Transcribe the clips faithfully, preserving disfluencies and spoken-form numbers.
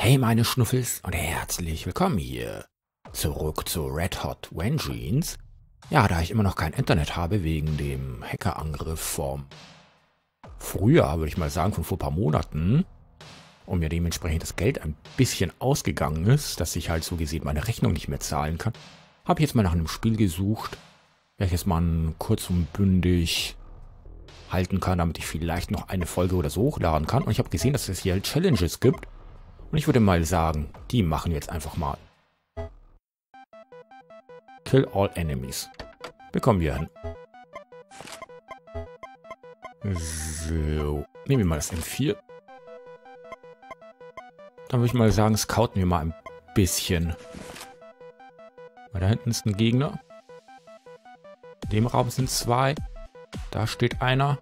Hey meine Schnuffels und herzlich willkommen hier zurück zu Red Hot Vengeance. Ja, da ich immer noch kein Internet habe wegen dem Hackerangriff vom Frühjahr, würde ich mal sagen, von vor ein paar Monaten, und mir dementsprechend das Geld ein bisschen ausgegangen ist, dass ich halt so gesehen meine Rechnung nicht mehr zahlen kann, habe ich jetzt mal nach einem Spiel gesucht, welches man kurz und bündig halten kann, damit ich vielleicht noch eine Folge oder so hochladen kann. Und ich habe gesehen, dass es hier halt Challenges gibt. Und ich würde mal sagen, die machen wir jetzt einfach mal. Kill all enemies. Bekommen wir hin. So. Nehmen wir mal das M vier. Dann würde ich mal sagen, scouten wir mal ein bisschen. Weil da hinten ist ein Gegner. In dem Raum sind zwei. Da steht einer.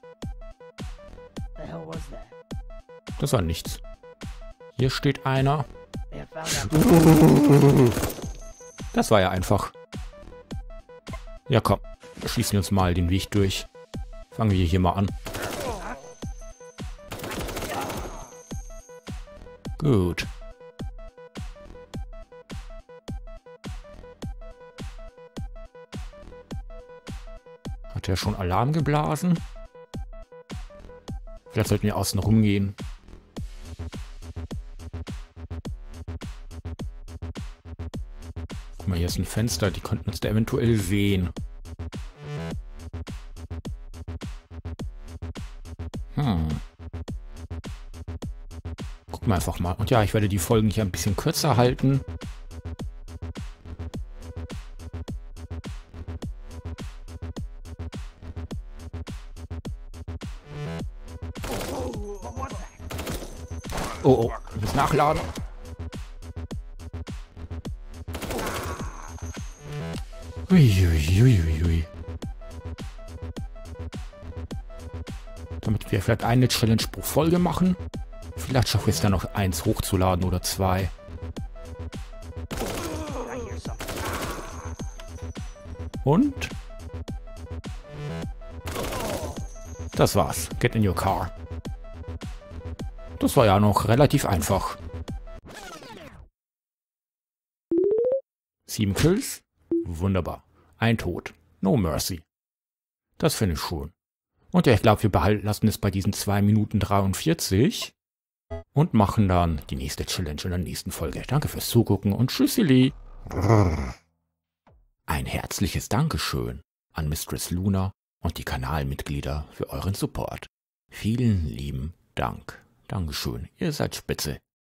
Das war nichts. Hier steht einer. Das war ja einfach. Ja, komm. Schießen wir uns mal den Weg durch. Fangen wir hier mal an. Gut. Hat er schon Alarm geblasen? Vielleicht sollten wir außen rumgehen. Guck mal, hier ist ein Fenster, die könnten uns da eventuell sehen. Hm. Gucken wir einfach mal. Und ja, ich werde die Folgen hier ein bisschen kürzer halten. Oh, oh, ich muss nachladen. Uiuiuiui. Damit wir vielleicht eine Challenge pro Folge machen. Vielleicht schaffen wir es dann noch eins hochzuladen oder zwei. Und? Das war's. Get in your car. Das war ja noch relativ einfach. Sieben Kills. Wunderbar. Ein Tod. No mercy. Das finde ich schon. Und ja, ich glaube, wir behalten, lassen es bei diesen zwei Minuten dreiundvierzig und machen dann die nächste Challenge in der nächsten Folge. Danke fürs Zugucken und tschüssili. Ein herzliches Dankeschön an Mistress Luna und die Kanalmitglieder für euren Support. Vielen lieben Dank. Dankeschön, ihr seid spitze.